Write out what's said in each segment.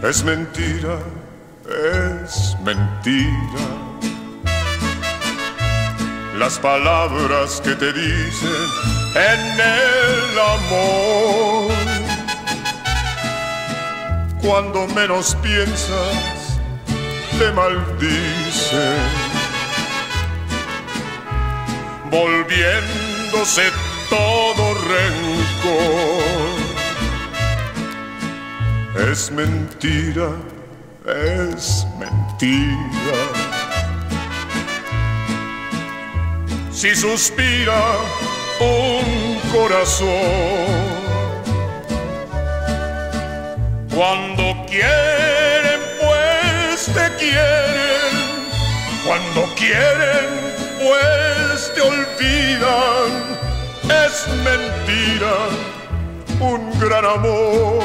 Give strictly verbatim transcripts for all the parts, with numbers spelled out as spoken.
Es mentira, es mentira. Las palabras que te dicen en el amor. Cuando menos piensas, te maldicen, volviéndose todo rencor. Es mentira, es mentira. Si suspira un corazón, cuando quieren pues te quieren, cuando quieren pues te olvidan. Es mentira un gran amor.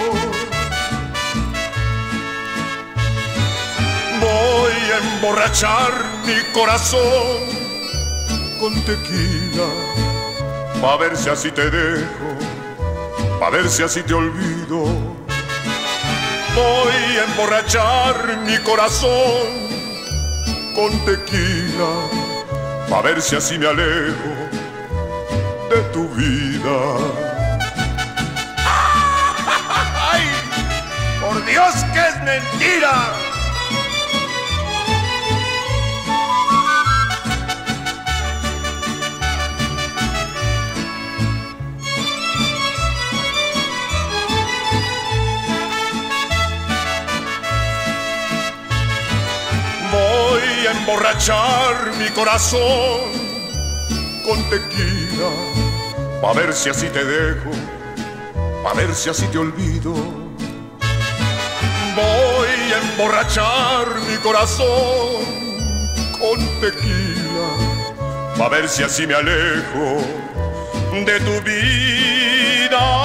Voy a emborrachar mi corazón con tequila, pa' ver si así te dejo, pa' ver si así te olvido. Voy a emborrachar mi corazón con tequila, pa' ver si así me alejo de tu vida. ¡Ay! ¡Por Dios que es mentira! Voy a emborrachar mi corazón con tequila, pa' ver si así te dejo, pa' ver si así te olvido. Voy a emborrachar mi corazón con tequila, pa' ver si así me alejo de tu vida.